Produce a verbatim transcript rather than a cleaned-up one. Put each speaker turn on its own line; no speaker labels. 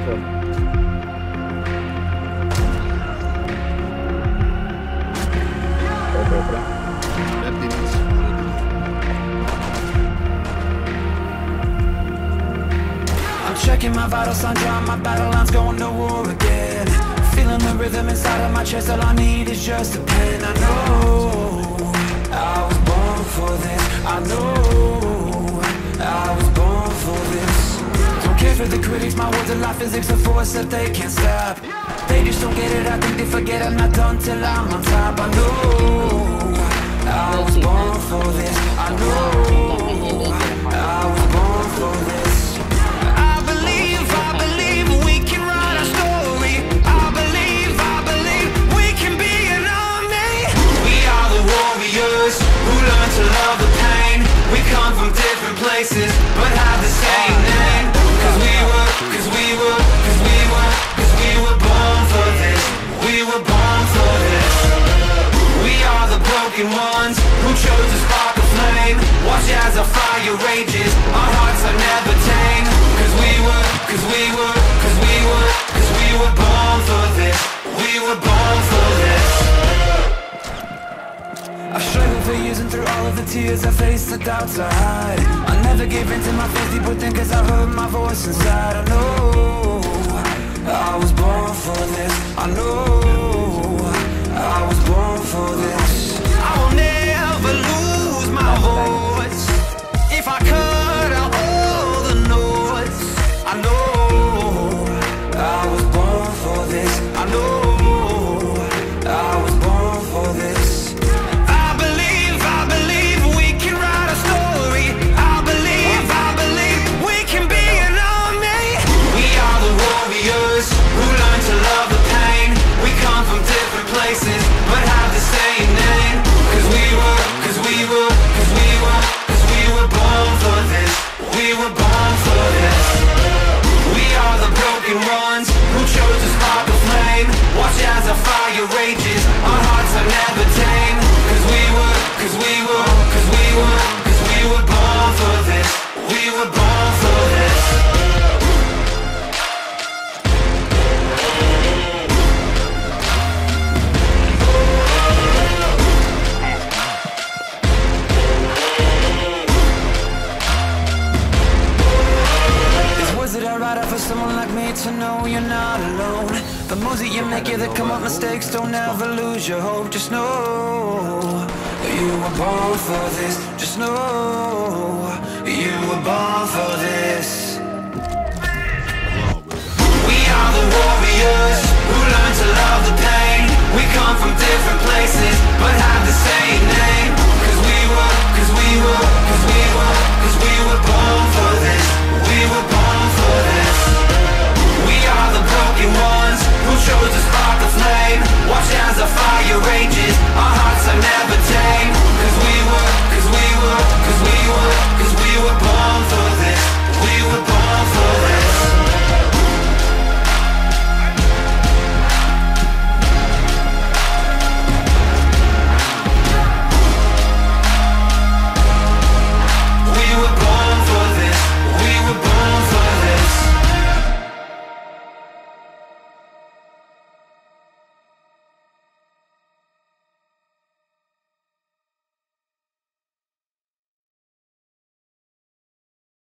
คน โอ้โหไปแล้ว
I'm checking my vital signs, drawing my battle lines, going to war again. Feeling the rhythm inside of my chest, all I need is just a pen. I know I was born for this. I know I was born for this. Don't care for the critics, my words are like physics, a force that they can't stop. They just don't get it, I think they forget I'm not done till I'm on top. I know I was born for this. I know I was born for this. I believe, I believe we can write our story. I believe, I believe we can be an army. We are the warriors who learn to love the pain. We come from different places but have the same name. Cause we were, cause we were, cause we were, cause we were born for this. We were born for this. We are the broken ones who chose to spark a flame. Watch as our fire rages, our hearts are never tame. Cause we were, cause we were, cause we were, cause we were born for this. We were born for this. I struggled for years and through all of the tears I faced, the doubts I hide. I never gave in to my fears deep within, cause I heard my voice inside. I know I was born for this. I know I was born for this. I will never lose my voice. If I cut out all the noise, I know I was born for this. I know I was born for this. I believe, I believe we can write a story. I believe, I believe we can be an army. We are the warriors who learn to love the pain. We come from different places but have the same name. Cause we were, cause we were, cause we were, cause we were born for this. We were born for this. We are the broken ones who chose to spark a flame. Watch as our fire rages, our hearts are never tame. Cause we were, cause we were, cause we were, cause we were born for this. We were born for this. For someone like me to know you're not alone. The moves that you make, yeah, that come up mistakes. Don't ever lose your hope. Just know you were born for this. Just know you were born for this.